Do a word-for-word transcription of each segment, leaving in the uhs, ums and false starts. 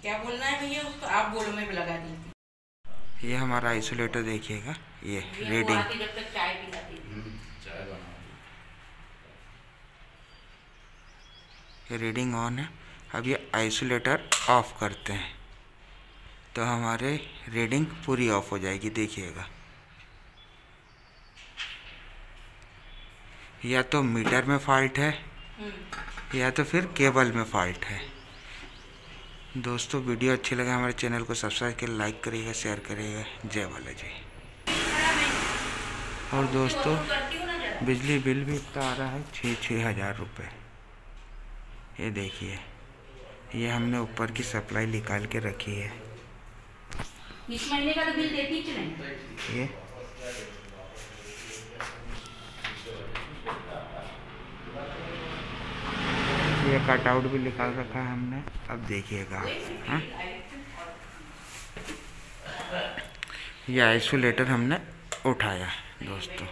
क्या बोलना है भैया उसको, आप बोलो, मैं लगा दी। ये हमारा आइसोलेटर देखिएगा, ये रीडिंग। जब तक चाय पिलाती थी, चाय बना, ये रीडिंग ऑन है। अब ये आइसोलेटर ऑफ करते हैं तो हमारे रीडिंग पूरी ऑफ हो जाएगी, देखिएगा। या तो मीटर में फॉल्ट है या तो फिर केबल में फॉल्ट है। दोस्तों वीडियो अच्छी लगे हमारे चैनल को सब्सक्राइब कर, लाइक करिएगा, शेयर करिएगा। जय बालाजी। और दोस्तों बिजली बिल भी इतना आ रहा है, छः छः हज़ार रुपये। ये देखिए, ये हमने ऊपर की सप्लाई निकाल के रखी है। इस महीने का तो बिल देती ही नहीं। ये ये कट आउट भी निकाल रखा है हमने। अब देखिएगा, हाँ, ये आइसोलेटर हमने उठाया दोस्तों।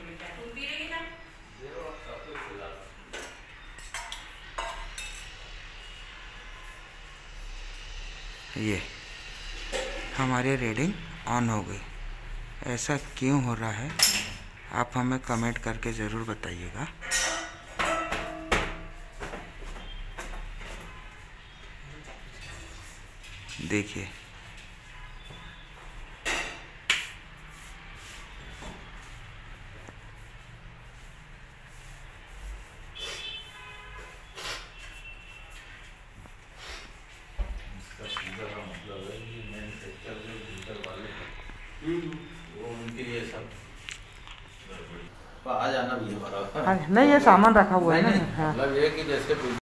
ये हमारी रीडिंग ऑन हो गई। ऐसा क्यों हो रहा है आप हमें कमेंट करके ज़रूर बताइएगा। देखिए, वो उनके लिए सब आ जाना भी हमारा। हाँ, नहीं ये सामान रखा हुआ है ना। हाँ। मतलब ये कि जैसे